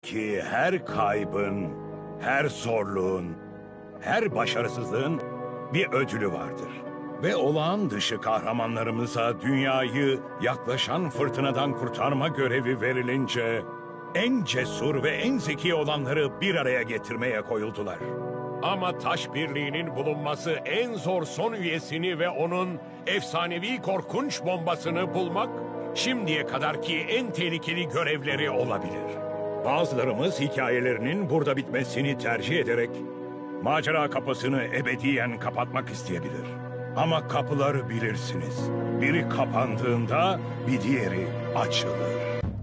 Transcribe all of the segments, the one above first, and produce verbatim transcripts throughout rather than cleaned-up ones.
ki her kaybın, her zorluğun, her başarısızlığın bir ödülü vardır. Ve olağan dışı kahramanlarımıza dünyayı yaklaşan fırtınadan kurtarma görevi verilince en cesur ve en zeki olanları bir araya getirmeye koyuldular. Ama Taş Birliği'nin bulunması en zor son üyesini ve onun efsanevi korkunç bombasını bulmak şimdiye kadarki en tehlikeli görevleri olabilir. Bazılarımız hikayelerinin burada bitmesini tercih ederek macera kapısını ebediyen kapatmak isteyebilir. Ama kapıları bilirsiniz. Biri kapandığında bir diğeri açılır.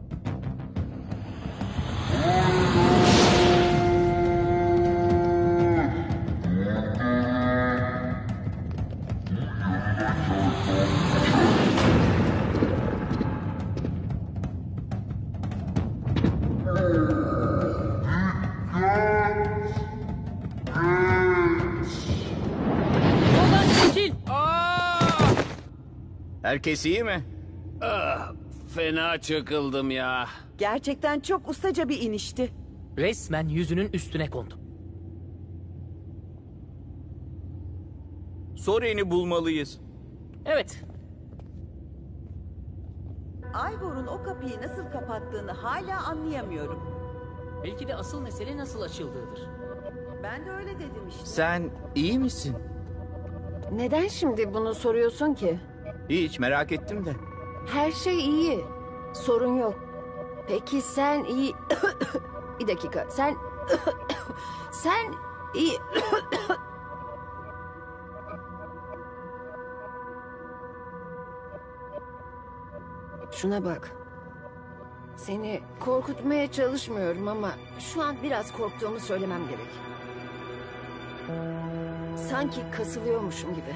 Herkes iyi mi? Ah, fena çakıldım ya. Gerçekten çok ustaca bir inişti. Resmen yüzünün üstüne kondu. Soren'i bulmalıyız. Evet. Ivor'un o kapıyı nasıl kapattığını hala anlayamıyorum. Belki de asıl mesele nasıl açıldığıdır. Ben de öyle dedim işte. Sen iyi misin? Neden şimdi bunu soruyorsun ki? Hiç merak ettim de. Her şey iyi. Sorun yok. Peki sen iyi... Bir dakika. Sen... sen iyi... Şuna bak. Seni korkutmaya çalışmıyorum ama şu an biraz korktuğumu söylemem gerek. Sanki kasılıyormuşum gibi.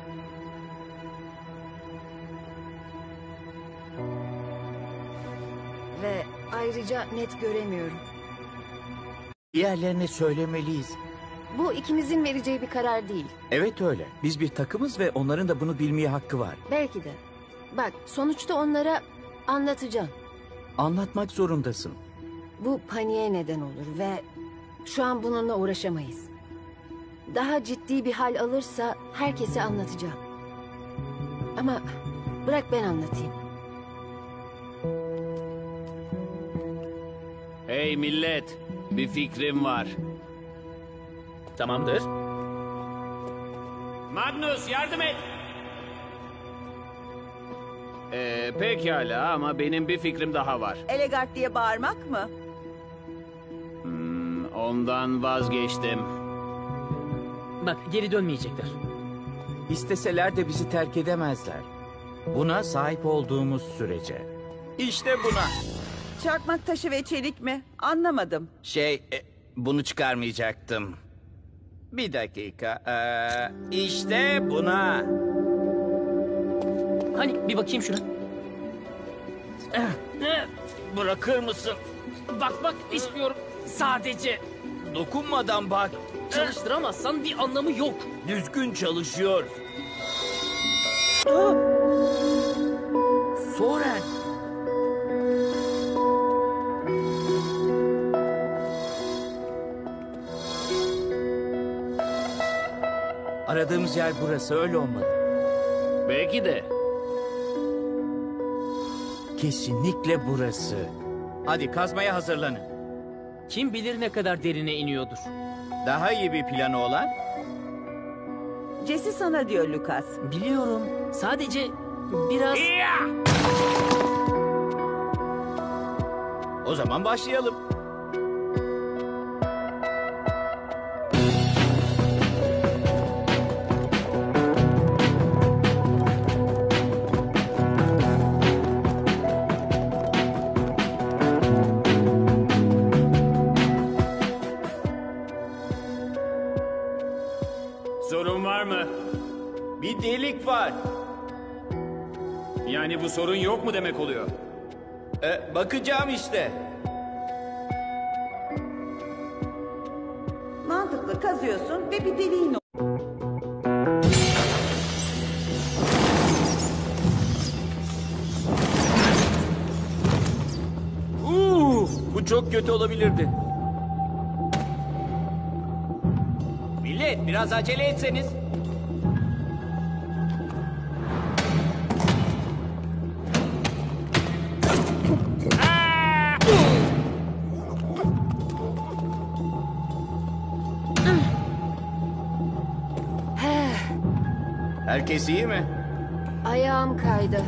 Ve ayrıca net göremiyorum. Diğerlerine söylemeliyiz. Bu ikimizin vereceği bir karar değil. Evet öyle. Biz bir takımız ve onların da bunu bilmeye hakkı var. Belki de. Bak, sonuçta onlara anlatacağım. Anlatmak zorundasın. Bu paniğe neden olur ve şu an bununla uğraşamayız. Daha ciddi bir hal alırsa herkese anlatacağım. Ama bırak ben anlatayım. Hey millet, bir fikrim var. Tamamdır. Magnus yardım et. Ee, pekala ama benim bir fikrim daha var. Elegard diye bağırmak mı? Hmm, ondan vazgeçtim. Bak, geri dönmeyecekler. İsteseler de bizi terk edemezler. Buna sahip olduğumuz sürece. İşte buna. Çakmak taşı ve çelik mi? Anlamadım. Şey, e, bunu çıkarmayacaktım. Bir dakika. Ee, işte buna. Hani bir bakayım şuna. Bırakır mısın? Bakmak istiyorum sadece. Dokunmadan bak. Çalıştıramazsan bir anlamı yok. Düzgün çalışıyor. Soren. Aradığımız yer burası, öyle olmalı. Belki de. Kesinlikle burası. Hadi kazmaya hazırlanın. Kim bilir ne kadar derine iniyordur. Daha iyi bir planı olan? Jesse sana diyor Lucas. Biliyorum. Sadece biraz... O zaman başlayalım. Sorun var mı? Bir delik var. Yani bu sorun yok mu demek oluyor? Ee, bakacağım işte. Mantıklı, kazıyorsun ve bir deliğin oluyor. Bu çok çok kötü olabilirdi. Millet biraz acele etseniz. Herkes iyi mi? Ayağım kaydı.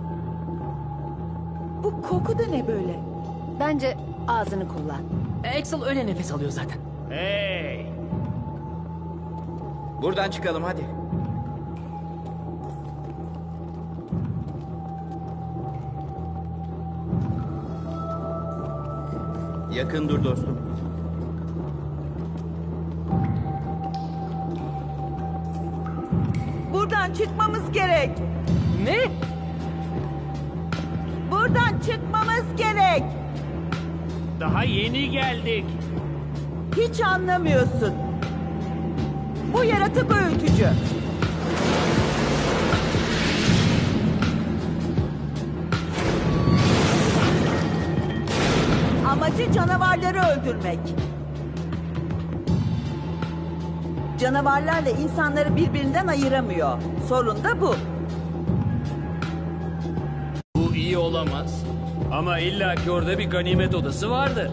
Bu koku da ne böyle? Bence ağzını kullan. Axel öyle nefes alıyor zaten. Hey! Buradan çıkalım hadi. Yakın dur dostum. Buradan çıkmamız gerek. Ne? Buradan çıkmamız gerek. Daha yeni geldik. Hiç anlamıyorsun. Bu yaratık öğütücü. Amacı canavarları öldürmek. Canavarlarla insanları birbirinden ayıramıyor. Sorun da bu. Bu iyi olamaz. Ama illaki orada bir ganimet odası vardır.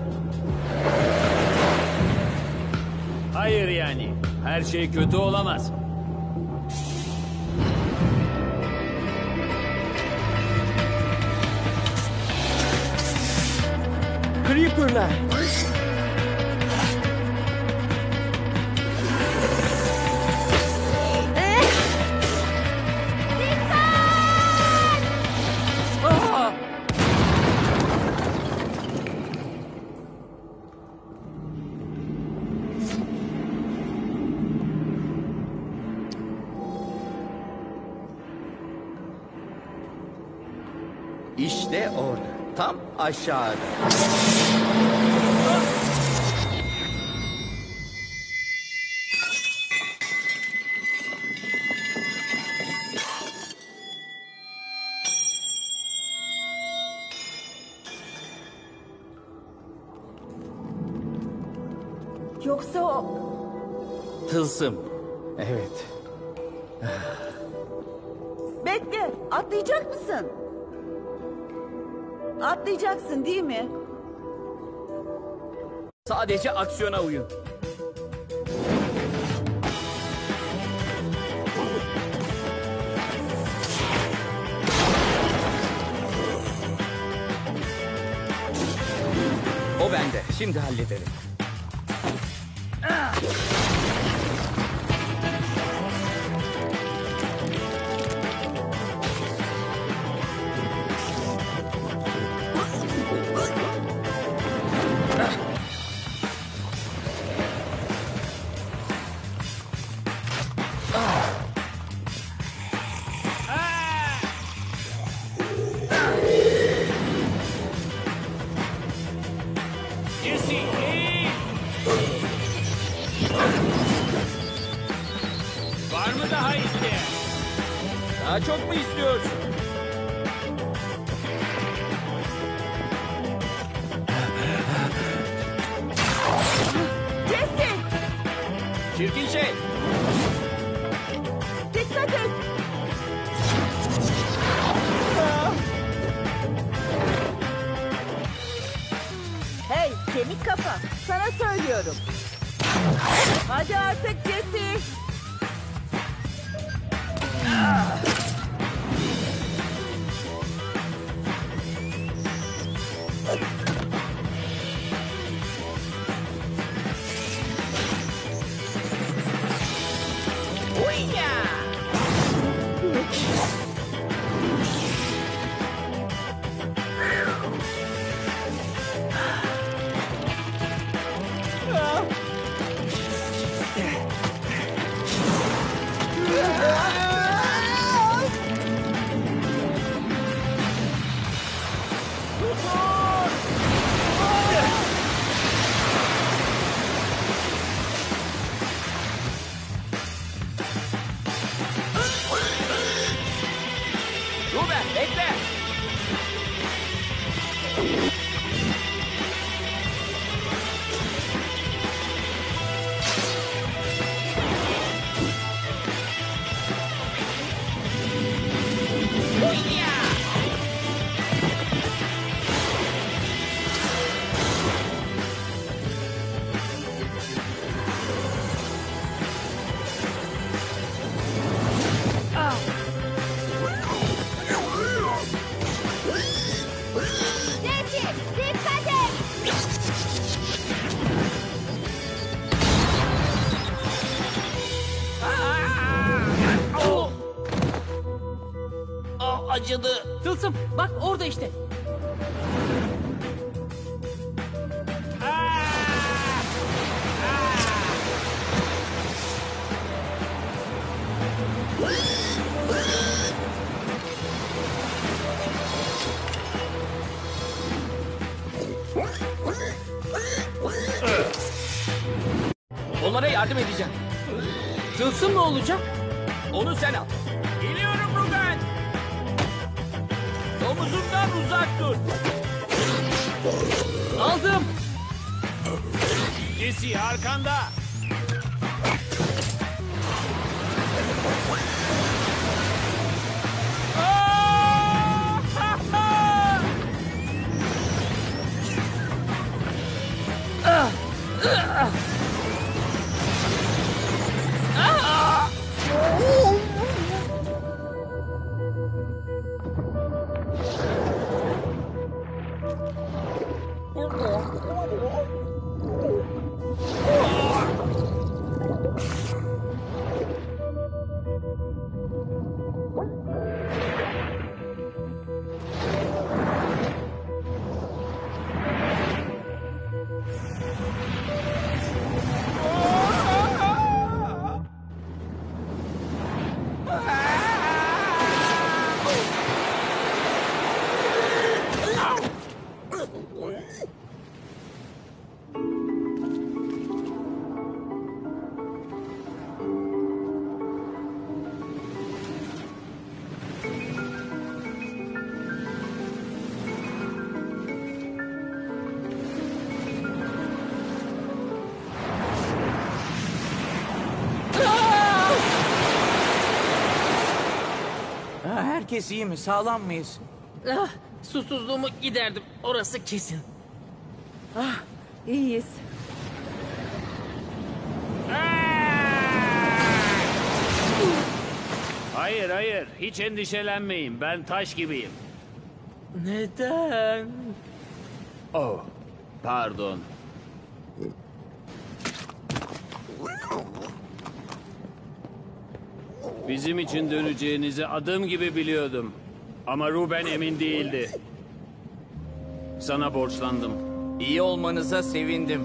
Hayır yani. Her şey kötü olamaz. Creeper'lar. İşte orada. Tam aşağıda. Yoksa o... Tılsım. Evet. Bekle, atlayacak mısın? Atlayacaksın değil mi? Sadece aksiyona uyun. O bende. Şimdi hallederim. Jesse, hey! Var mı daha isteyen? Daha çok mu istiyorsun? Jesse, Çirkin şey. dikkat et. Hey, kemik kafa. Sana söylüyorum. Hadi artık Jesse. acıdı. Tılsım bak orada işte. Onlara yardım edeceğim. Tılsım ne olacak? Onu sen al. Geliyorum Ruben. Omuzumdan uzak dur. Aldım. Jesse arkanda. Ha, herkes iyi mi? Sağlam mıyız? Ah, susuzluğumu giderdim. Orası kesin. İyiyiz. Hayır hayır hiç endişelenmeyin. Ben taş gibiyim. Neden? Oh pardon. Bizim için döneceğinizi adım gibi biliyordum. Ama Ruben emin değildi. Sana borçlandım. İyi olmanıza sevindim.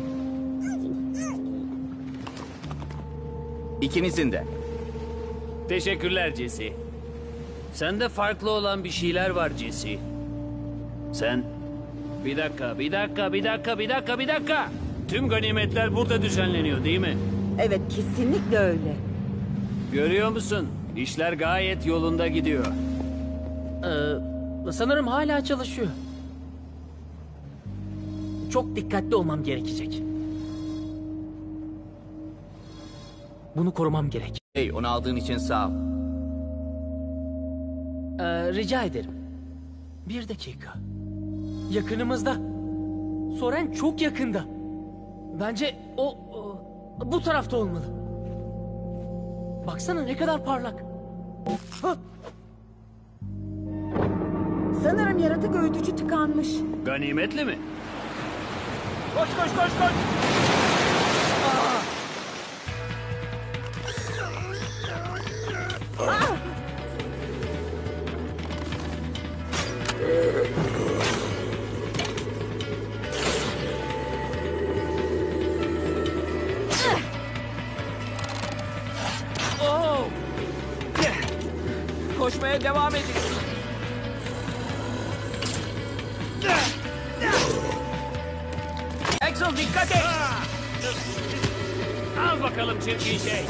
İkinizin de. Teşekkürler Jesse. Sende farklı olan bir şeyler var Jesse. Sen... Bir dakika, bir dakika, bir dakika, bir dakika, bir dakika. Tüm ganimetler burada düzenleniyor değil mi? Evet, kesinlikle öyle. Görüyor musun? İşler gayet yolunda gidiyor. Ee, sanırım hala çalışıyor. Çok dikkatli olmam gerekecek. Bunu korumam gerek. Hey, onu aldığın için sağ ol. Ee, rica ederim. Bir dakika. Yakınımızda. Soren çok yakında. Bence o, o bu tarafta olmalı. Baksana ne kadar parlak. Hah! Sanırım yaratık öğütücü tıkanmış. Ganimetli mi? Koş koş koş koş. Oh! Koşmaya devam edin. Axel dikkat et. Al bakalım çirkin şey.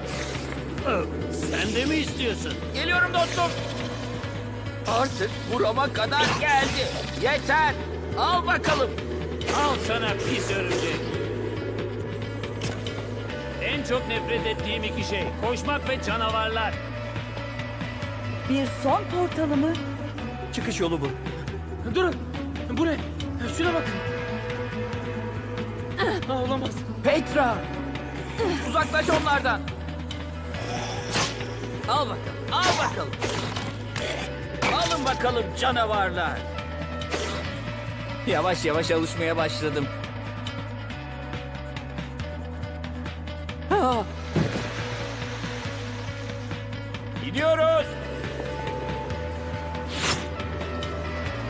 Sen de mi istiyorsun? Geliyorum dostum. Artık burama kadar geldi. Yeter. Al bakalım. Al sana pis örümcek. En çok nefret ettiğim iki şey. Koşmak ve canavarlar. Bir son portalı mı? Çıkış yolu bu. Durun. Bu ne? Şuna bakın. Ah, olamaz. Petra. Uzaklaş onlardan. Al bakalım. Al bakalım. Alın bakalım canavarlar. Yavaş yavaş alışmaya başladım. Ah. Gidiyoruz.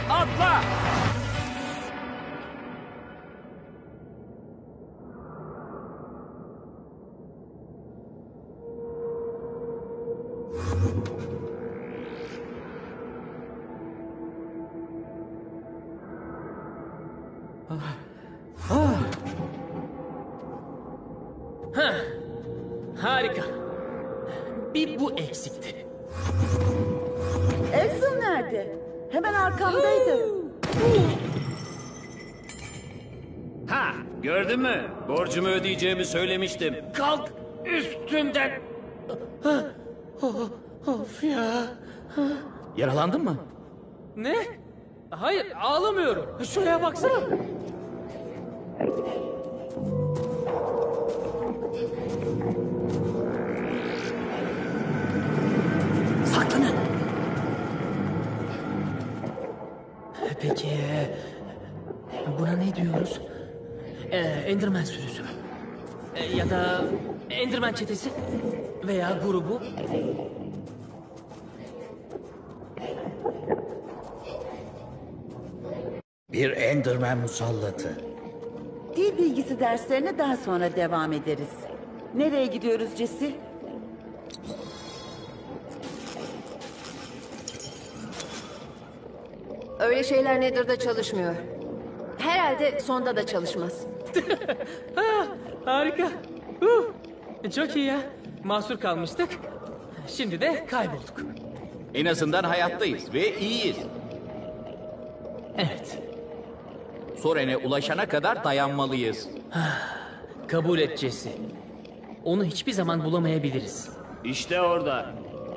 atla! Harika. Bir bu eksikti. Axel nerede? Hemen arkamdaydı. Ha, gördün mü? Borcumu ödeyeceğimi söylemiştim. Kalk üstünden. Of ya. Yaralandın mı? Ne? Hayır, ağlamıyorum. Şuraya baksana. Saklanın. Peki, buna ne diyoruz? Ee, Enderman sürüsü. Ee, ya da Enderman çetesi veya grubu. Bir Enderman musallatı. Dil bilgisi derslerine daha sonra devam ederiz. Nereye gidiyoruz Jesse? Öyle şeyler Nether'da çalışmıyor. Herhalde sonda da çalışmaz. Harika. Huh. Çok iyi ya. Mahsur kalmıştık. Şimdi de kaybolduk. En azından hayattayız ve iyiyiz. Evet. Soren'e ulaşana kadar dayanmalıyız. Kabul et Jesse. Onu hiçbir zaman bulamayabiliriz. İşte orada.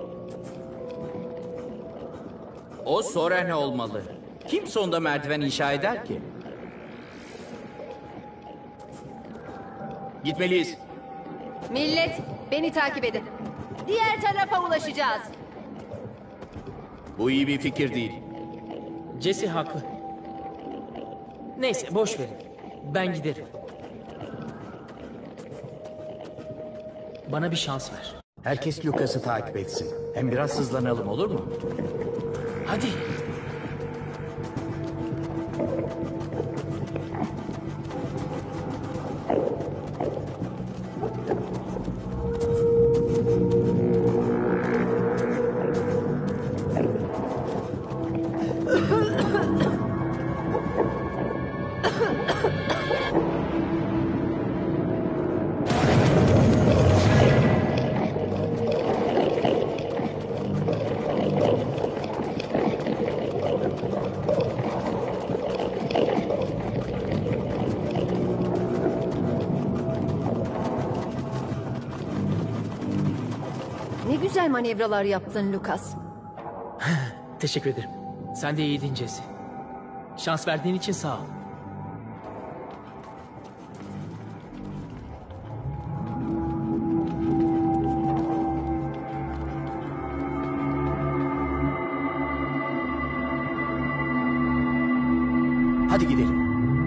O Soren olmalı. Kim sonda merdiven inşa eder ki? Gitmeliyiz. Millet, beni takip edin. Diğer tarafa ulaşacağız. Bu iyi bir fikir değil. Jesse haklı. Neyse boş verin. Ben giderim. Bana bir şans ver. Herkes Lucas'ı takip etsin. Hem biraz hızlanalım, olur mu? Hadi. Ne güzel manevralar yaptın Lucas. Teşekkür ederim. Sen de iyiydin Jesse. Şans verdiğin için sağ ol. Hadi gidelim.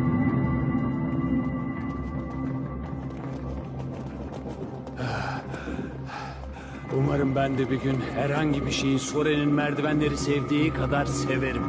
Umarım ben de bir gün herhangi bir şeyi Soren'in merdivenleri sevdiği kadar severim.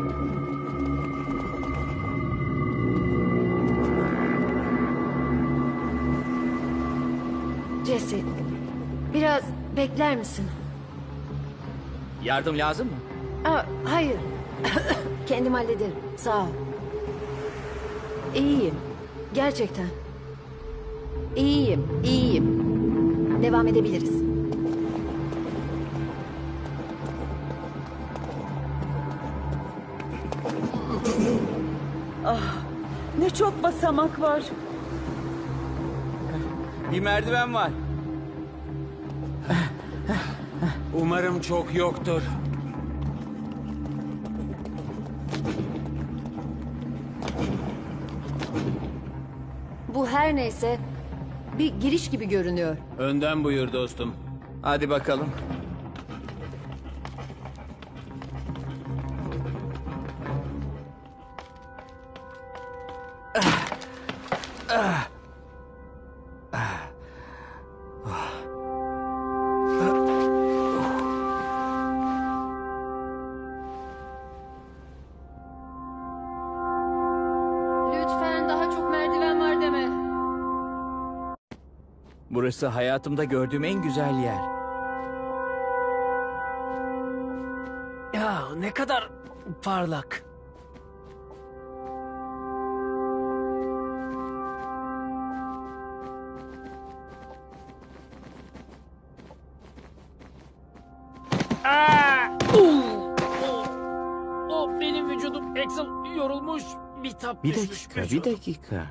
Jesse, biraz bekler misin? Yardım lazım mı? Aa, hayır. Kendim hallederim. Sağ ol. İyiyim. Gerçekten. İyiyim, iyiyim. Devam edebiliriz. Ne çok basamak var. Bir merdiven var. Umarım çok yoktur. Bu her neyse bir giriş gibi görünüyor. Önden buyur dostum. Hadi bakalım. Burası hayatımda gördüğüm en güzel yer. Ya ne kadar parlak. Aa! Oo! O, o benim vücudum Axel yorulmuş. Bitap Bir düşmüş dakika, bir vücudum. dakika.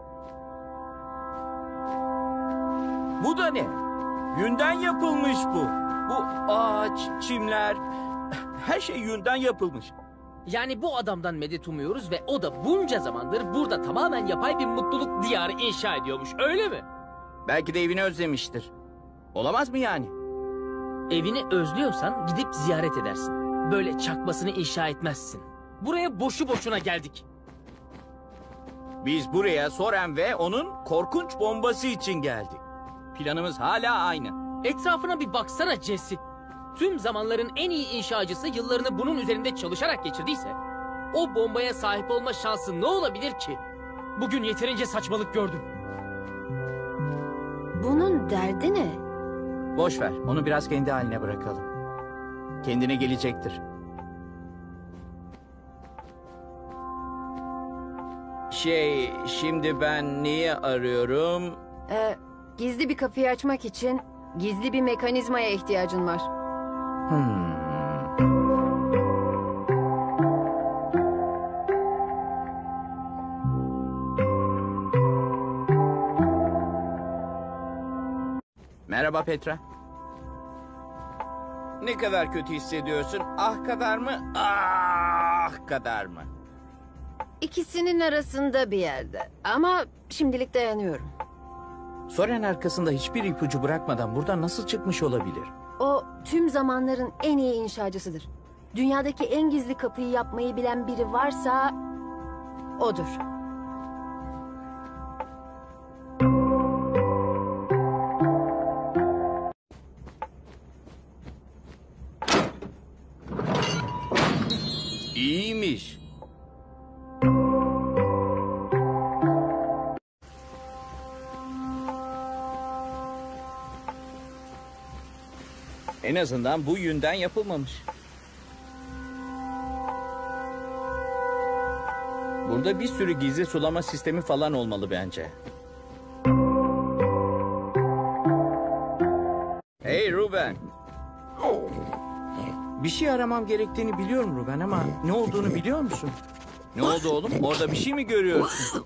Bu da ne? Yünden yapılmış bu. Bu ağaç, çimler, her şey yünden yapılmış. Yani bu adamdan medet umuyoruz ve o da bunca zamandır burada tamamen yapay bir mutluluk diyarı inşa ediyormuş, öyle mi? Belki de evini özlemiştir. Olamaz mı yani? Evini özlüyorsan gidip ziyaret edersin. Böyle çakmasını inşa etmezsin. Buraya boşu boşuna geldik. Biz buraya Soren ve onun korkunç bombası için geldik. Planımız hala aynı. Etrafına bir baksana Jesse. Tüm zamanların en iyi inşacısı yıllarını bunun üzerinde çalışarak geçirdiyse... ...o bombaya sahip olma şansı ne olabilir ki? Bugün yeterince saçmalık gördüm. Bunun derdi ne? Boş ver, onu biraz kendi haline bırakalım. Kendine gelecektir. Şey, şimdi ben neyi arıyorum? Ee, gizli bir kapıyı açmak için gizli bir mekanizmaya ihtiyacın var. Hmm. Merhaba Petra. Ne kadar kötü hissediyorsun? Ah kadar mı? Ah kadar mı? İkisinin arasında bir yerde. Ama şimdilik dayanıyorum. Soren arkasında hiçbir ipucu bırakmadan buradan nasıl çıkmış olabilir? O tüm zamanların en iyi inşacısıdır. Dünyadaki en gizli kapıyı yapmayı bilen biri varsa odur. İyiymiş. En azından bu yünden yapılmamış. Burada bir sürü gizli sulama sistemi falan olmalı bence. Hey Ruben. Bir şey aramam gerektiğini biliyorum Ruben ama ne olduğunu biliyor musun? Ne oldu oğlum? Orada bir şey mi görüyorsun?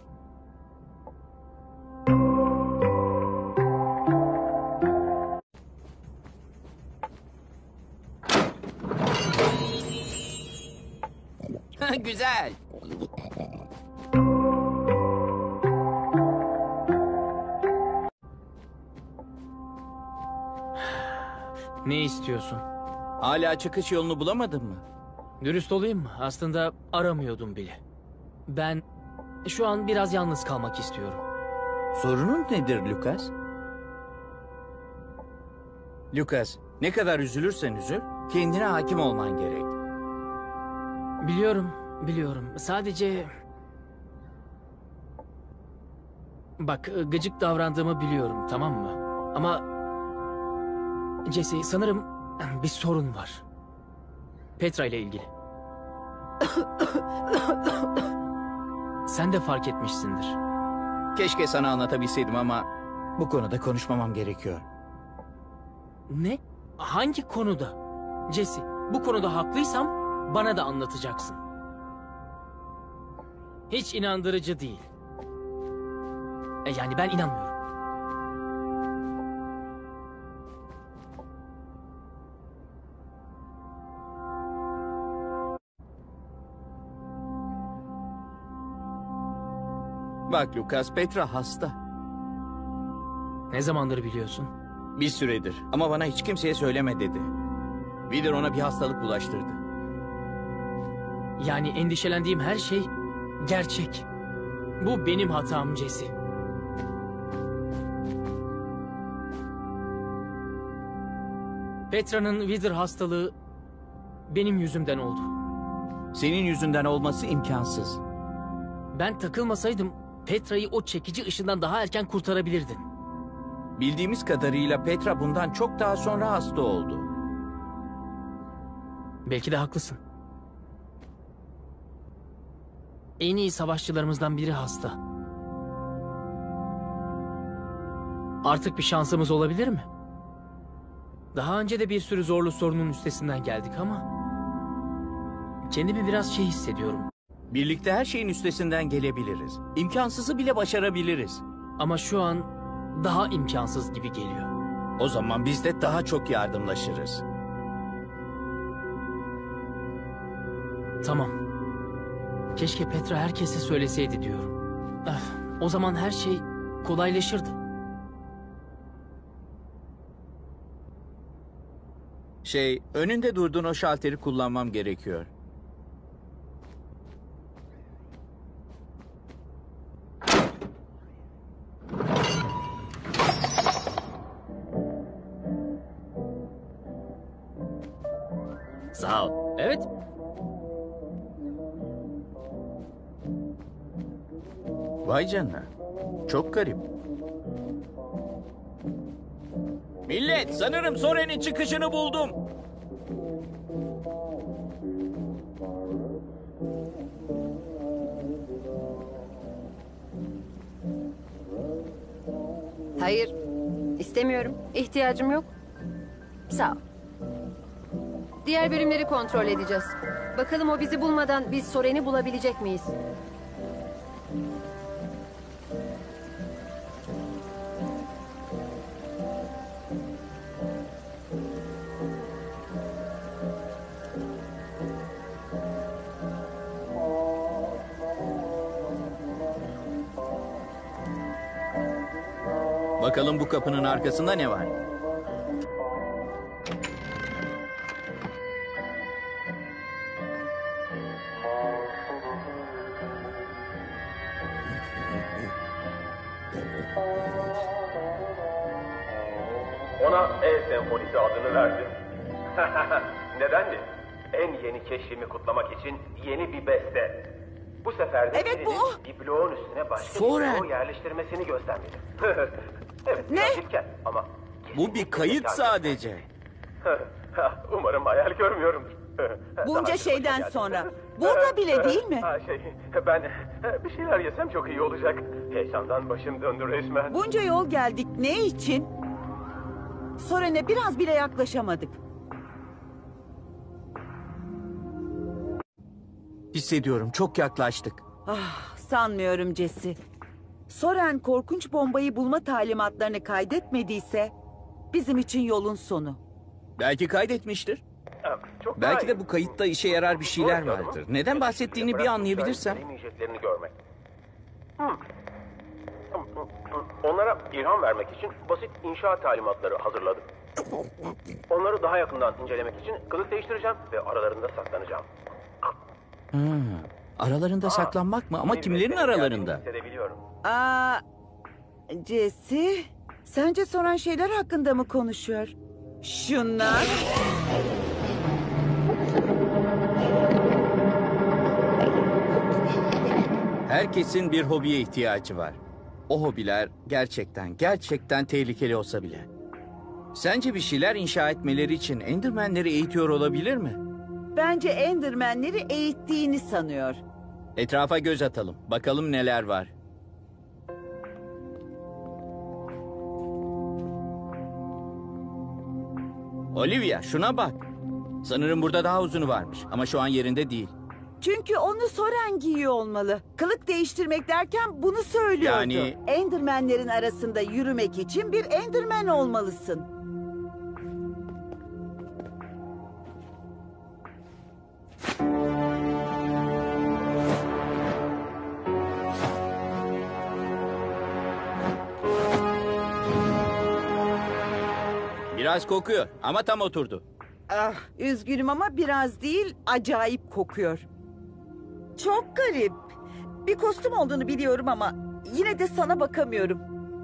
Güzel. Ne istiyorsun? Hala çıkış yolunu bulamadın mı? Dürüst olayım mı? Aslında aramıyordum bile. Ben şu an biraz yalnız kalmak istiyorum. Sorunun nedir Lucas? Lucas, ne kadar üzülürsen üzül, kendine hakim olman gerek. Biliyorum, biliyorum. Sadece... Bak, gıcık davrandığımı biliyorum, tamam mı? Ama... Jesse, sanırım bir sorun var. Petra ile ilgili. Sen de fark etmişsindir. Keşke sana anlatabilseydim ama bu konuda konuşmamam gerekiyor. Ne? Hangi konuda? Jesse, bu konuda haklıysam bana da anlatacaksın. Hiç inandırıcı değil. E, yani ben inanmıyorum. Bak Lucas, Petra hasta. Ne zamandır biliyorsun? Bir süredir ama bana hiç kimseye söyleme dedi. Wither ona bir hastalık bulaştırdı. Yani endişelendiğim her şey gerçek. Bu benim hatam Jesse. Petra'nın Wither hastalığı benim yüzümden oldu. Senin yüzünden olması imkansız. Ben takılmasaydım Petra'yı o çekici ışından daha erken kurtarabilirdin. Bildiğimiz kadarıyla Petra bundan çok daha sonra hasta oldu. Belki de haklısın. En iyi savaşçılarımızdan biri hasta. Artık bir şansımız olabilir mi? Daha önce de bir sürü zorlu sorunun üstesinden geldik ama... kendimi biraz şey hissediyorum. Birlikte her şeyin üstesinden gelebiliriz. İmkansızı bile başarabiliriz. Ama şu an daha imkansız gibi geliyor. O zaman biz de daha çok yardımlaşırız. Tamam. Keşke Petra herkese söyleseydi diyorum. Ah, o zaman her şey kolaylaşırdı. Şey, önünde durduğun o şalteri kullanmam gerekiyor. Sağ ol. Evet. Vay canına. Çok garip. Millet, sanırım Soren'in çıkışını buldum. Hayır, istemiyorum. İhtiyacım yok. Sağ ol. Diğer bölümleri kontrol edeceğiz. Bakalım o bizi bulmadan biz Soren'i bulabilecek miyiz? Bakalım bu kapının arkasında ne var? Ona E Senfonisi adını verdim. Neden mi? En yeni keşfimi kutlamak için yeni bir beste. Bu sefer de Evet, bu birinin o. bir bloğun üstüne başka Soren. bir bloğu yerleştirmesini gözlemledim. Evet, Ne? biraz ilkel ama... Bu bir kayıt sadece. Umarım hayal görmüyorumdur. Daha Bunca önce şeyden başa geldim. sonra. Burada bile değil mi? Ha, şey, ben bir şeyler yesem çok iyi olacak. Heyecandan başım döndü resmen. Bunca yol geldik. Ne için? Soren'e biraz bile yaklaşamadık. Hissediyorum, çok yaklaştık. Ah, sanmıyorum Jesse. Soren korkunç bombayı bulma talimatlarını kaydetmediyse bizim için yolun sonu. Belki kaydetmiştir. Ha, çok Belki daha de iyi. bu kayıtta işe yarar bir şeyler Bu adamın vardır. Neden bahsettiğini bir bıraktığı anlayabilirsem. deneyimleyeceklerini görmek. Hmm. Onlara ilham vermek için basit inşaat talimatları hazırladım. Onları daha yakından incelemek için kılık değiştireceğim ve aralarında saklanacağım. Hmm, aralarında saklanmak mı? Ama Yeni kimlerin beslenin geldiğini aralarında? hissedebiliyorum. Aa, Jesse, sence Soren şeyler hakkında mı konuşuyor? Şunlar. Herkesin bir hobiye ihtiyacı var. O hobiler gerçekten, gerçekten tehlikeli olsa bile. Sence bir şeyler inşa etmeleri için Endermenleri eğitiyor olabilir mi? Bence Endermenleri eğittiğini sanıyor. Etrafa göz atalım. Bakalım neler var. Olivia, şuna bak. Sanırım burada daha uzunu varmış ama şu an yerinde değil. Çünkü onu Soren giyiyor olmalı. Kılık değiştirmek derken bunu söylüyordu. Yani- Endermenlerin arasında yürümek için bir Enderman olmalısın. Biraz kokuyor ama tam oturdu. Ah, üzgünüm ama biraz değil, acayip kokuyor. Çok garip. Bir kostüm olduğunu biliyorum ama yine de sana bakamıyorum.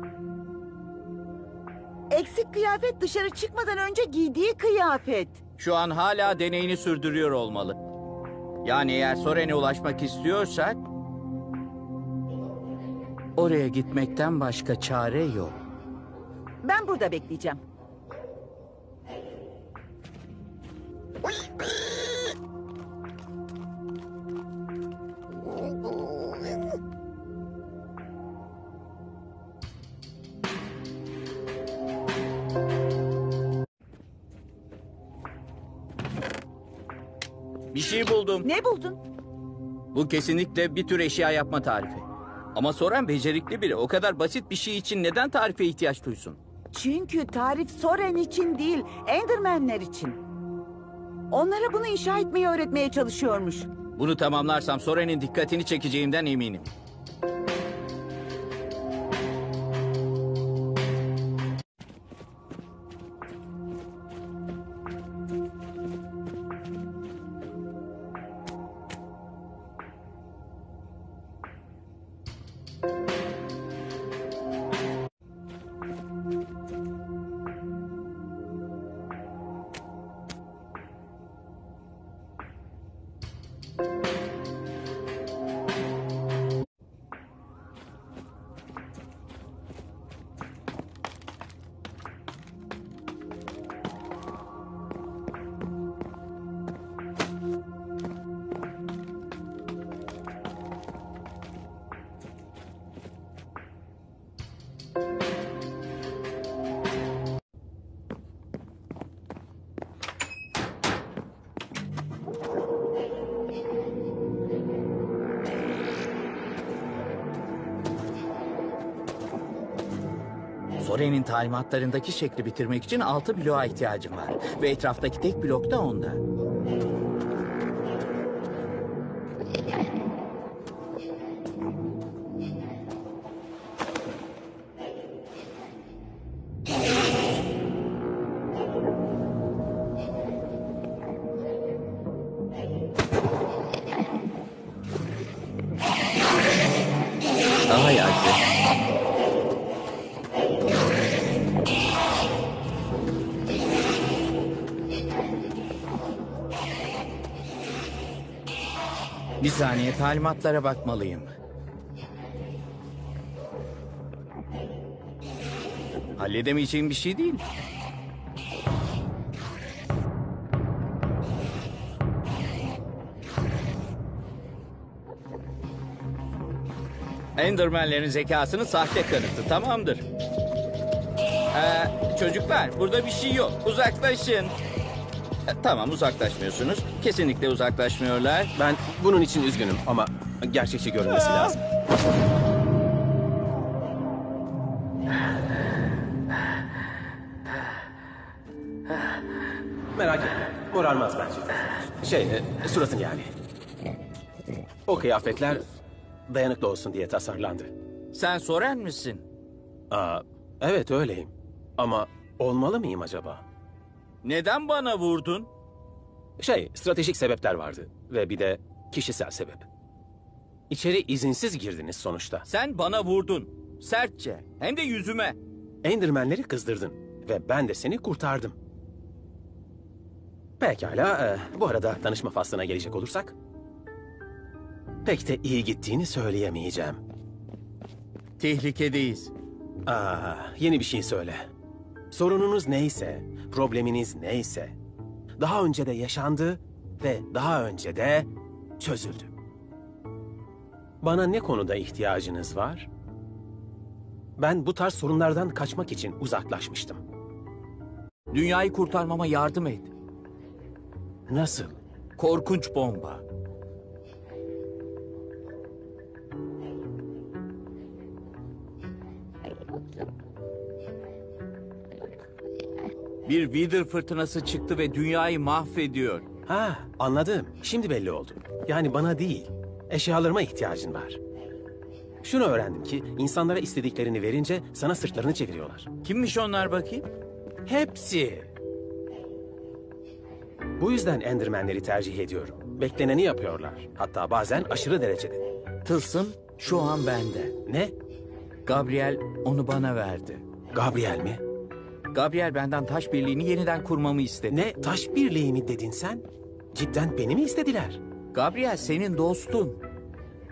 Eksik kıyafet dışarı çıkmadan önce giydiği kıyafet. Şu an hala deneyini sürdürüyor olmalı. Yani eğer Soren'e ulaşmak istiyorsak... oraya gitmekten başka çare yok. Ben burada bekleyeceğim. Bir şey buldum. Ne buldun? Bu kesinlikle bir tür eşya yapma tarifi. Ama Soren becerikli biri. O kadar basit bir şey için neden tarife ihtiyaç duysun? Çünkü tarif Soren için değil, Endermenler için. Onlara bunu inşa etmeyi öğretmeye çalışıyormuş. Bunu tamamlarsam Soren'in dikkatini çekeceğimden eminim. Soren'in talimatlarındaki şekli bitirmek için altı bloğa ihtiyacım var. Ve etraftaki tek blok da onda. Daha yaşlı. Bir saniye, talimatlara bakmalıyım. Halledemeyeceğim bir şey değil. Endermenlerin zekasının sahte kanıtı, tamamdır. Ee, çocuklar, burada bir şey yok. Uzaklaşın. E, tamam, uzaklaşmıyorsunuz. Kesinlikle uzaklaşmıyorlar. Ben bunun için üzgünüm ama gerçekçi görünmesi lazım. Merak etme, morarmaz bence. Şey, e, suratın yani. O kıyafetler dayanıklı olsun diye tasarlandı. Sen Soren misin? Aa, evet öyleyim. Ama olmalı mıyım acaba? Neden bana vurdun? Şey, stratejik sebepler vardı ve bir de kişisel sebep. İçeri izinsiz girdiniz sonuçta. Sen bana vurdun. Sertçe. Hem de yüzüme. Endermenleri kızdırdın ve ben de seni kurtardım. Pekala, e, bu arada tanışma faslına gelecek olursak... pek de iyi gittiğini söyleyemeyeceğim. Tehlikedeyiz. Aa, yeni bir şey söyle. Sorununuz neyse, probleminiz neyse... daha önce de yaşandı ve daha önce de çözüldü. Bana ne konuda ihtiyacınız var? Ben bu tarz sorunlardan kaçmak için uzaklaşmıştım. Dünyayı kurtarmama yardım et. Nasıl? Korkunç bomba. Bir Wither fırtınası çıktı ve dünyayı mahvediyor. Ha, anladım. Şimdi belli oldu. Yani bana değil, eşyalarıma ihtiyacın var. Şunu öğrendim ki insanlara istediklerini verince sana sırtlarını çeviriyorlar. Kimmiş onlar bakayım? Hepsi. Bu yüzden Endermenleri tercih ediyorum. Bekleneni yapıyorlar. Hatta bazen aşırı derecede. Tılsım şu an bende. Ne? Gabriel onu bana verdi. Gabriel mi? Gabriel benden taş birliğini yeniden kurmamı istedi. Ne? Taş birliği mi dedin sen? Cidden beni mi istediler? Gabriel senin dostun.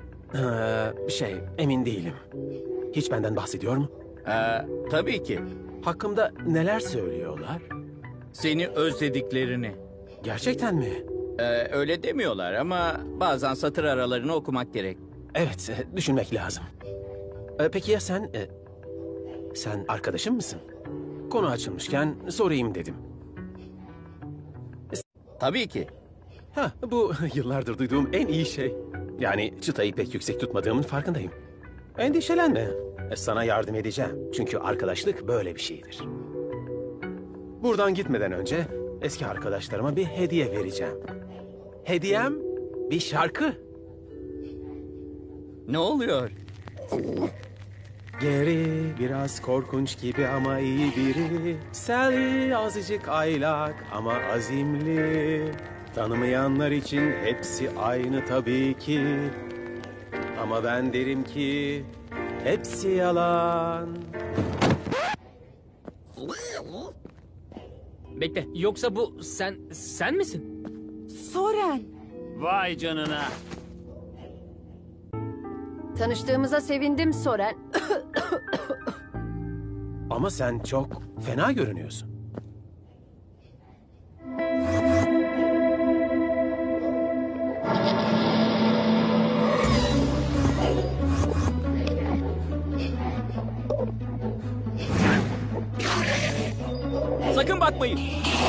Ee, şey, emin değilim. Hiç benden bahsediyor mu? Ee, tabii ki. Hakkımda neler söylüyorlar? Seni özlediklerini. Gerçekten mi? Ee, öyle demiyorlar ama bazen satır aralarını okumak gerek. Evet, e, düşünmek lazım. E, peki ya sen? e, sen arkadaşım mısın? Konu açılmışken sorayım dedim. Tabii ki. Ha, bu yıllardır duyduğum en iyi şey. Yani çıtayı pek yüksek tutmadığımın farkındayım. Endişelenme. E, Sana yardım edeceğim. Çünkü arkadaşlık böyle bir şeydir. Buradan gitmeden önce eski arkadaşlarıma bir hediye vereceğim. Hediyem bir şarkı. Ne oluyor? Geri biraz korkunç gibi ama iyi biri. Sally azıcık aylak ama azimli. Tanımayanlar için hepsi aynı tabii ki. Ama ben derim ki hepsi yalan. Bekle, yoksa bu sen sen misin? Soren. Vay canına. Tanıştığımıza sevindim Soren. Ama sen çok fena görünüyorsun. Sakın bakmayın.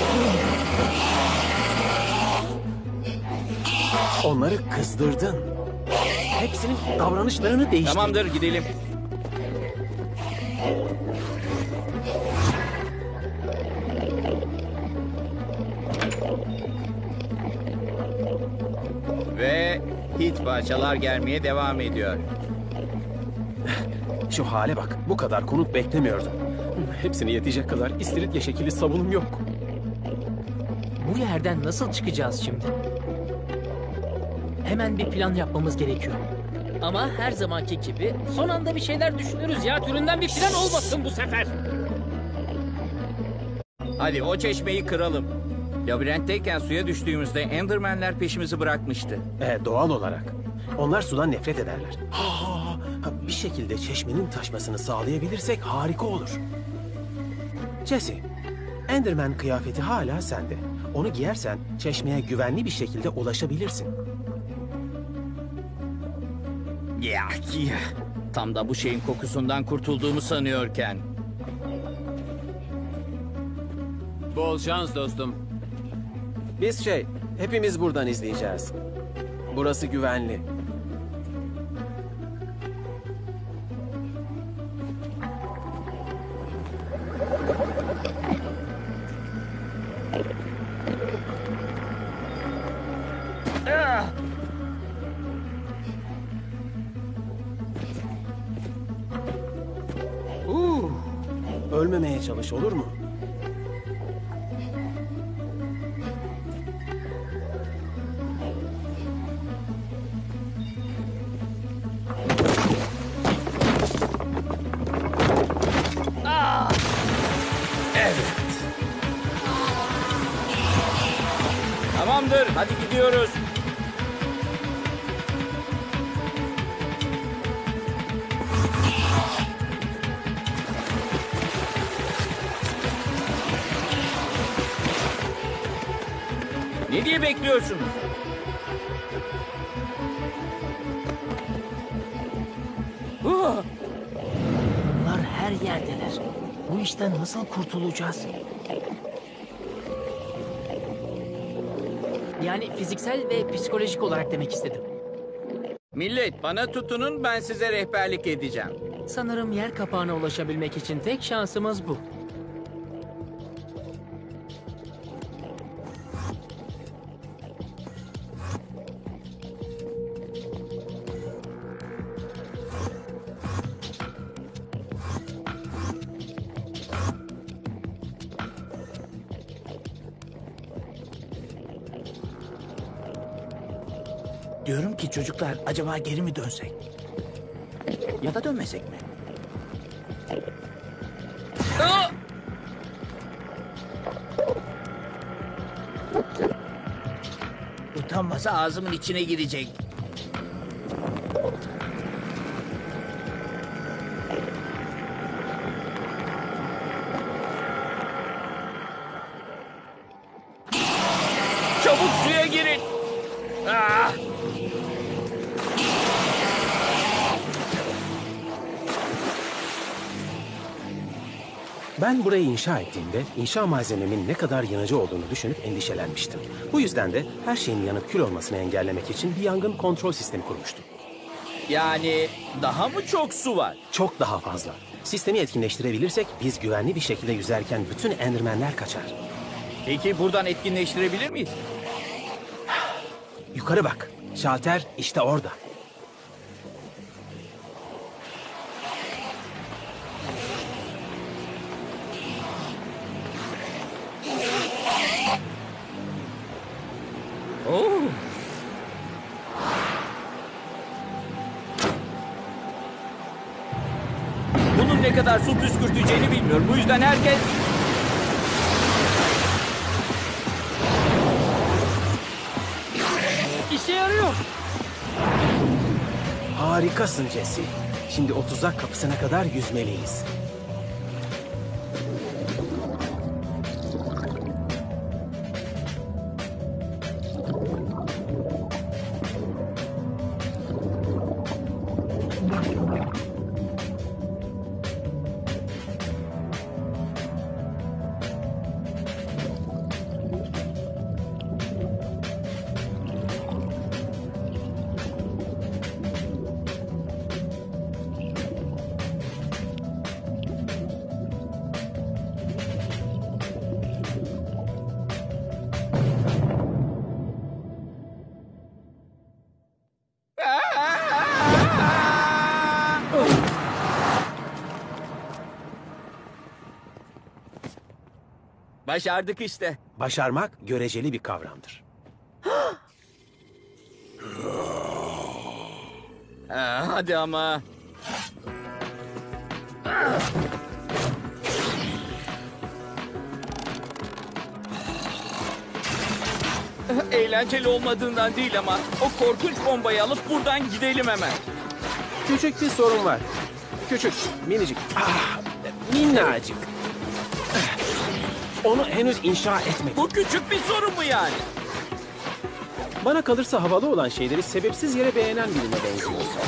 Onları kızdırdın. Hepsinin davranışlarını değiştirdin. Tamamdır, gidelim. Ve hit parçalar gelmeye devam ediyor. Şu hale bak. Bu kadar konuk beklemiyordum. Hepsine yetecek kadar istiridye şekilli sabunum yok. Bu yerden nasıl çıkacağız şimdi? Hemen bir plan yapmamız gerekiyor. Ama her zamanki gibi son anda bir şeyler düşünürüz ya. Türünden bir plan olmasın bu sefer. Hadi o çeşmeyi kıralım. Labirentteyken suya düştüğümüzde Endermenler peşimizi bırakmıştı. E, doğal olarak. Onlar sudan nefret ederler. Ha, bir şekilde çeşmenin taşmasını sağlayabilirsek harika olur. Jesse, Enderman kıyafeti hala sende. Onu giyersen çeşmeye güvenli bir şekilde ulaşabilirsin. Ya, ya. Tam da bu şeyin kokusundan kurtulduğumu sanıyorken. Bol şans dostum. Biz şey, hepimiz buradan izleyeceğiz. Burası güvenli. Uh, ölmemeye çalış, olur mu? Tamamdır, hadi gidiyoruz. Ne diye bekliyorsunuz? Bunlar her yerdeler. Bu işten nasıl kurtulacağız? Yani fiziksel ve psikolojik olarak demek istedim. Millet bana tutunun, ben size rehberlik edeceğim. Sanırım yer kapağına ulaşabilmek için tek şansımız bu. Diyorum ki çocuklar, acaba geri mi dönsek? Ya da dönmesek mi? Aa! Utanmasa ağzımın içine girecek. Çabuk suya girin. Ah! Ben burayı inşa ettiğimde inşa malzememin ne kadar yanıcı olduğunu düşünüp endişelenmiştim. Bu yüzden de her şeyin yanıp kül olmasını engellemek için bir yangın kontrol sistemi kurmuştum. Yani daha mı çok su var? Çok daha fazla. Sistemi etkinleştirebilirsek biz güvenli bir şekilde yüzerken bütün Endermenler kaçar. Peki buradan etkinleştirebilir miyiz? Yukarı bak. Şalter işte orada. Oo. Bunun ne kadar su püskürteceğini bilmiyorum. Bu yüzden herkes... İşe yarıyor. Harikasın Jesse. Şimdi o tuzak kapısına kadar yüzmeliyiz. Başardık işte. Başarmak göreceli bir kavramdır. Aa, hadi ama. Eğlenceli olmadığından değil ama o korkunç bombayı alıp buradan gidelim hemen. Küçük bir sorun var. Küçük, minicik, ah, minnacık. Onu henüz inşa etmedim. Bu küçük bir sorun mu yani? Bana kalırsa havalı olan şeyleri sebepsiz yere beğenen birine benziyorsun.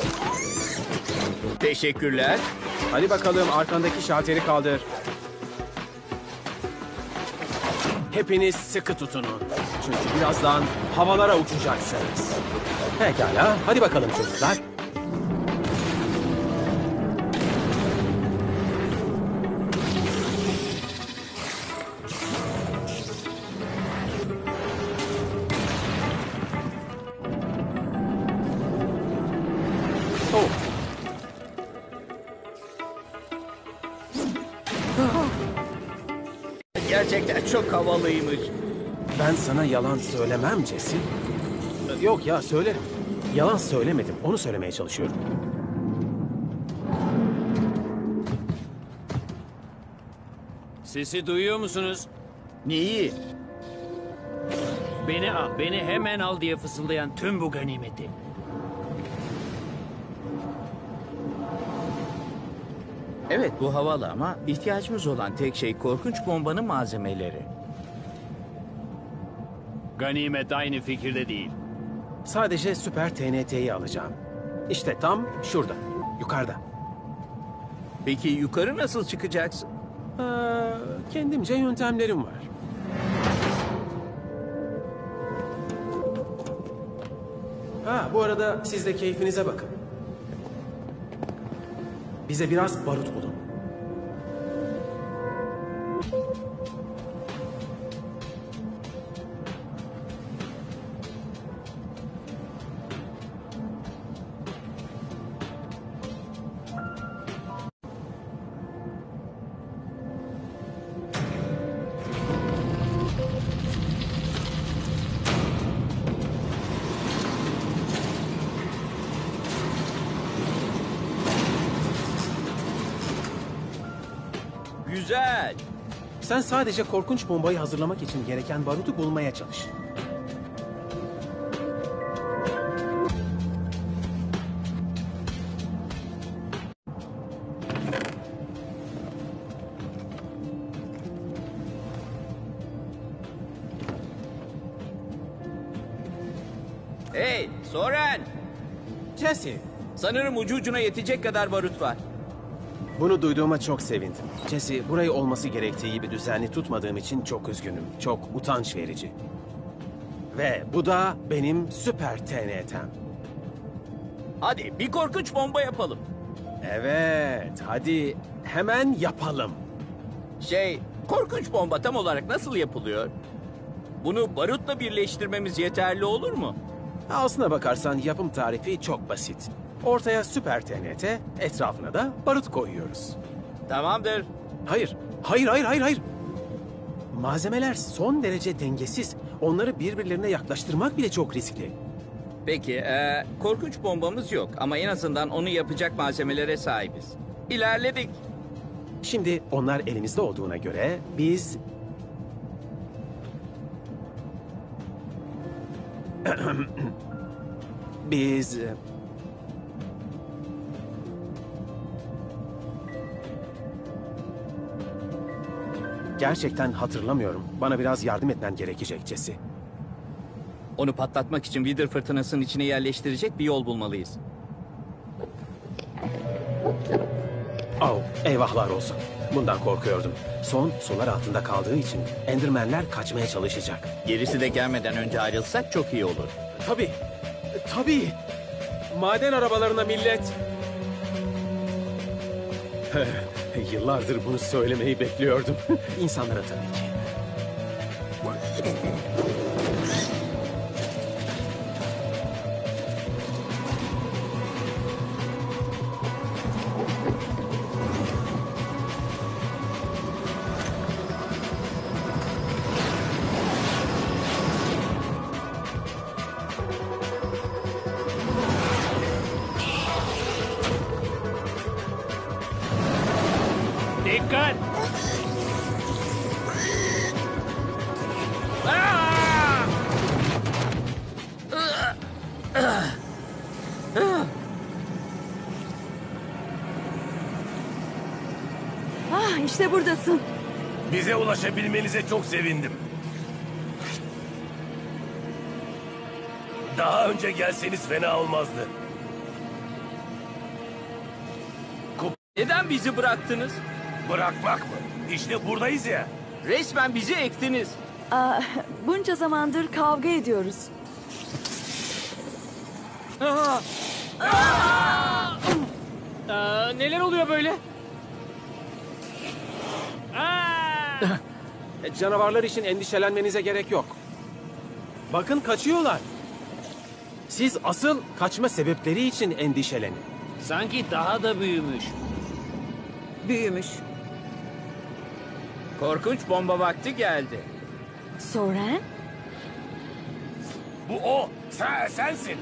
Teşekkürler. Hadi bakalım arkandaki şalteri kaldır. Hepiniz sıkı tutunun. Çünkü birazdan havalara uçacaksınız. Pekala, hadi bakalım çocuklar. Oh. Gerçekten çok havalıymış. Ben sana yalan söylemem Jesse. Yok ya, söylerim. Yalan söylemedim, onu söylemeye çalışıyorum. Sesi duyuyor musunuz? Neyi? Beni al, beni hemen al diye fısıldayan tüm bu ganimeti. Evet, bu havalı ama ihtiyacımız olan tek şey korkunç bombanın malzemeleri. Ganimet aynı fikirde değil. Sadece süper T N T'yi alacağım. İşte tam şurada, yukarıda. Peki yukarı nasıl çıkacaksın? Ee, kendimce yöntemlerim var. Ha, bu arada siz de keyfinize bakın. Bize biraz barut bulun. Güzel. Sen sadece korkunç bombayı hazırlamak için gereken barutu bulmaya çalış. Hey, Soren! Jesse, Sanırım ucu ucuna yetecek kadar barut var. bunu duyduğuma çok sevindim. Jesse, burayı olması gerektiği gibi düzenli tutmadığım için çok üzgünüm. Çok utanç verici. Ve bu da benim süper T N T'm. Hadi bir korkunç bomba yapalım. Evet, hadi hemen yapalım. Şey, korkunç bomba tam olarak nasıl yapılıyor? Bunu barutla birleştirmemiz yeterli olur mu? Aslına bakarsan yapım tarifi çok basit. Ortaya süper T N T, etrafına da barut koyuyoruz. Tamamdır. Hayır, hayır, hayır, hayır, hayır. Malzemeler son derece dengesiz. Onları birbirlerine yaklaştırmak bile çok riskli. Peki, ee, korkunç bombamız yok ama en azından onu yapacak malzemelere sahibiz. İlerledik. Şimdi onlar elimizde olduğuna göre biz... biz... Gerçekten hatırlamıyorum. Bana biraz yardım etmen gerekecek Jesse. Onu patlatmak için Wither fırtınasının içine yerleştirecek bir yol bulmalıyız. Oh, eyvahlar olsun. Bundan korkuyordum. Son sular altında kaldığı için Endermenler kaçmaya çalışacak. Gerisi de gelmeden önce ayrılsak çok iyi olur. Tabii, tabii. Maden arabalarına millet. Yıllardır bunu söylemeyi bekliyordum. İnsanlara tabii ki. Dikkat! Ah, işte buradasın. Bize ulaşabilmenize çok sevindim. Daha önce gelseniz fena olmazdı. Neden bizi bıraktınız? Bırakmak mı? İşte buradayız ya. Resmen bizi ektiniz. Aa, bunca zamandır kavga ediyoruz. Aa, neler oluyor böyle? Aa! Canavarlar için endişelenmenize gerek yok. Bakın kaçıyorlar. Siz asıl kaçma sebepleri için endişelenin. Sanki daha da büyümüş. Büyümüş. Korkunç bomba vakti geldi. Soren? Bu o. Sen, sensin.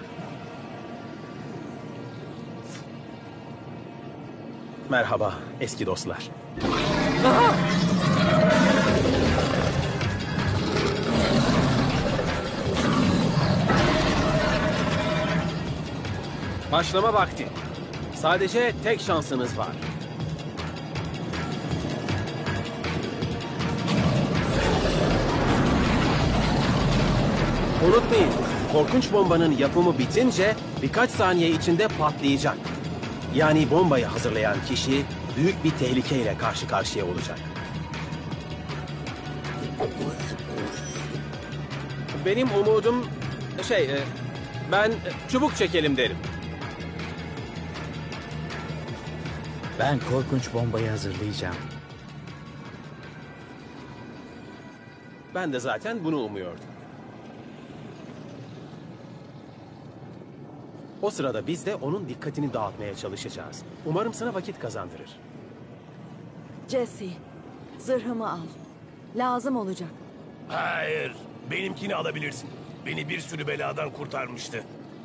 Merhaba eski dostlar. Başlama vakti. Sadece tek şansınız var. Unutmayın, korkunç bombanın yapımı bitince birkaç saniye içinde patlayacak. Yani bombayı hazırlayan kişi büyük bir tehlikeyle karşı karşıya olacak. Benim umudum şey, e, ben çubuk çekelim derim. Ben korkunç bombayı hazırlayacağım. Ben de zaten bunu umuyordum. O sırada biz de onun dikkatini dağıtmaya çalışacağız. Umarım sana vakit kazandırır. Jesse, zırhımı al. Lazım olacak. Hayır. Benimkini alabilirsin. Beni bir sürü beladan kurtarmıştı.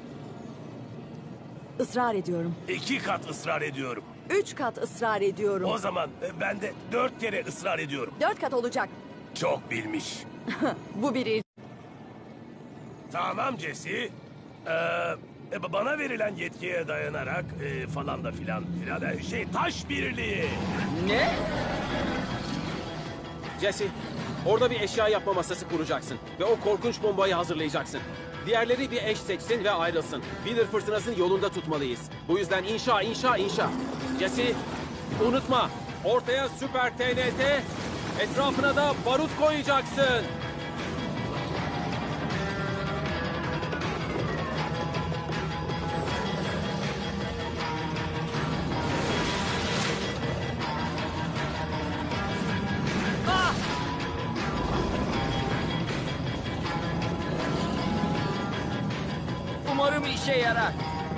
Israr ediyorum. İki kat ısrar ediyorum. Üç kat ısrar ediyorum. O zaman e, ben de dört kere ısrar ediyorum. Dört kat olacak. Çok bilmiş. Bu bir il. Tamam Jesse. Ee, e, bana verilen yetkiye dayanarak e, falan da filan filan e, şey taş birliği. Ne? Jesse, orada bir eşya yapma masası kuracaksın ve o korkunç bombayı hazırlayacaksın. Diğerleri bir eş seçsin ve ayrılsın. Wither fırtınasını yolunda tutmalıyız. Bu yüzden inşa, inşa, inşa. Jesse, unutma. Ortaya süper T N T, etrafına da barut koyacaksın. Umarım işe yarar.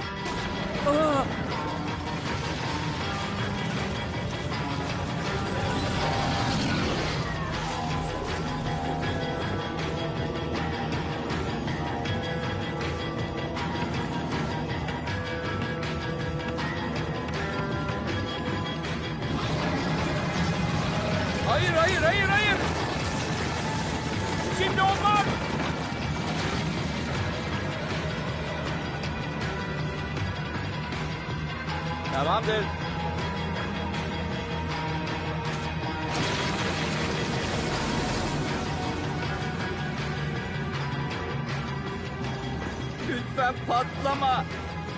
Hayır, hayır, hayır, hayır. Şimdi olmaz. Tamamdır. Lütfen patlama.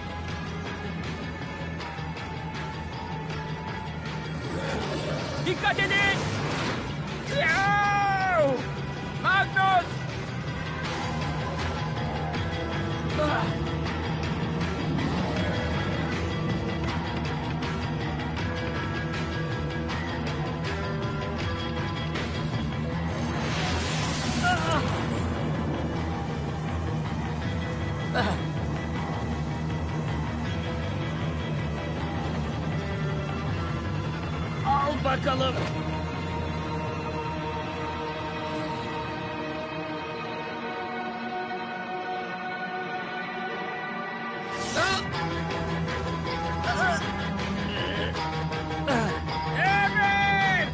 Dikkat edin. Yav! Magnus! Ah! Al bakalım. Evet.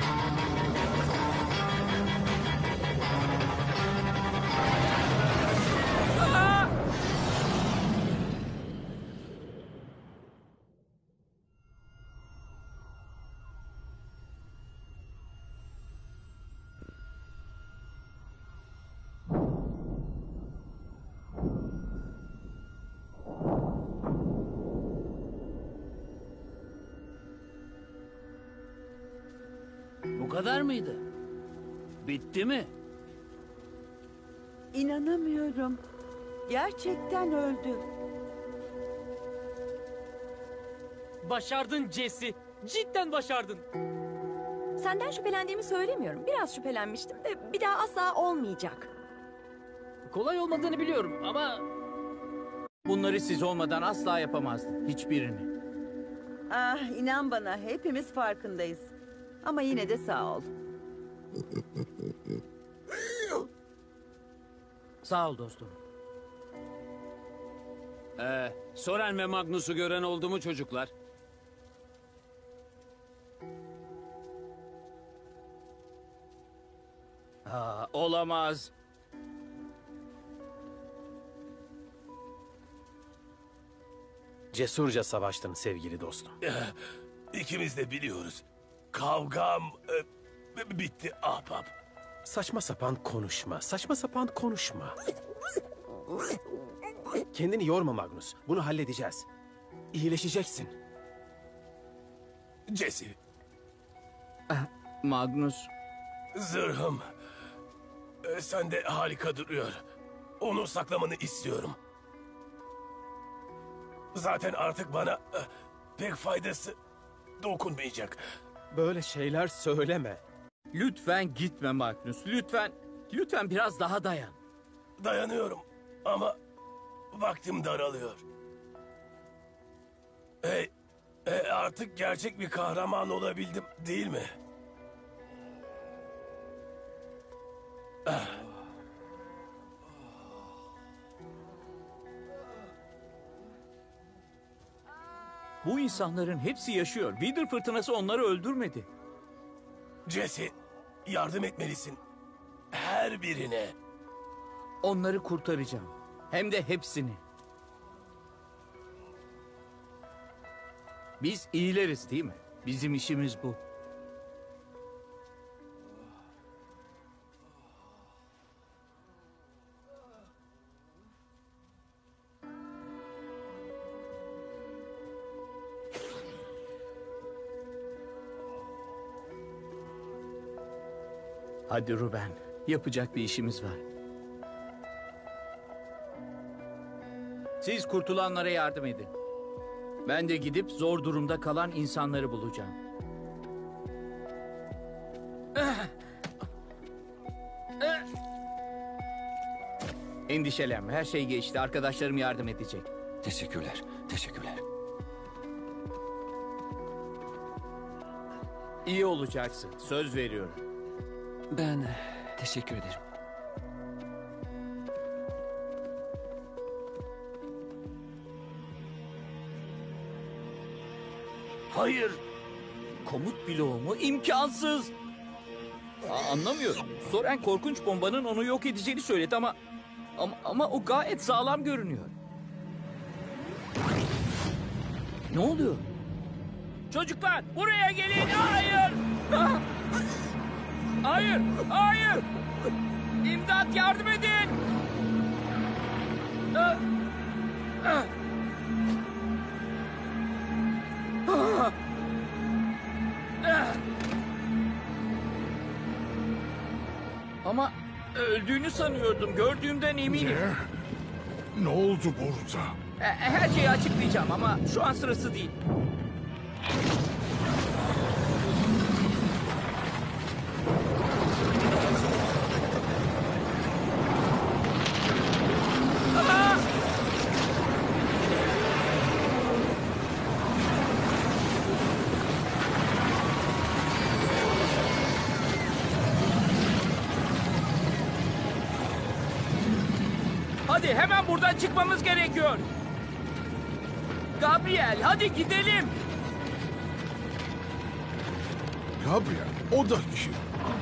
Bu kadar mıydı? Bitti mi? İnanamıyorum. Gerçekten öldü. Başardın Jesse. Cidden başardın. Senden şüphelendiğimi söylemiyorum. Biraz şüphelenmiştim de bir daha asla olmayacak. Kolay olmadığını biliyorum ama Bunları siz olmadan asla yapamazdım. Hiçbirini. Ah, inan bana, hepimiz farkındayız. Ama yine de sağ ol. Sağ ol dostum. Ee, Soren ve Magnus'u gören oldu mu çocuklar? Aa, olamaz. Cesurca savaştın sevgili dostum. İkimiz de biliyoruz. Kavgam e, bitti ahbap. Saçma sapan konuşma, saçma sapan konuşma. Kendini yorma Magnus, bunu halledeceğiz. İyileşeceksin. Jesse, Magnus. zırhım. E, sende harika duruyor. Onu saklamanı istiyorum. Zaten artık bana e, pek faydası dokunmayacak. Böyle şeyler söyleme. Lütfen gitme Magnus. Lütfen. Lütfen biraz daha dayan. Dayanıyorum ama vaktim daralıyor. Hey, e, artık gerçek bir kahraman olabildim değil mi? Ah. Bu insanların hepsi yaşıyor. Wither fırtınası onları öldürmedi. Jesse, yardım etmelisin. Her birine. Onları kurtaracağım. Hem de hepsini. Biz iyileriz değil mi? Bizim işimiz bu. Hadi Ruben, yapacak bir işimiz var. Siz kurtulanlara yardım edin. Ben de gidip zor durumda kalan insanları bulacağım. Endişelenme, her şey geçti. Arkadaşlarım yardım edecek. Teşekkürler, teşekkürler. İyi olacaksın, söz veriyorum. Ben teşekkür ederim. Hayır. Komut bloğu mu? İmkansız. Aa, anlamıyorum. Soren korkunç bombanın onu yok edeceğini söyledi ama... Ama, ama o gayet sağlam görünüyor. Ne oluyor? Çocuklar buraya gelin. Hayır. Ah! Hayır. Hayır. İmdat, yardım edin. Ah! Ah! Ah! Ah! Ama öldüğünü sanıyordum. Gördüğümden eminim. Ne? Ne oldu burada? E, Her şeyi açıklayacağım ama şu an sırası değil. Aa! Hadi hemen buradan çıkmamız gerekiyor. Gabriel, hadi gidelim. Gabriel, o da kim?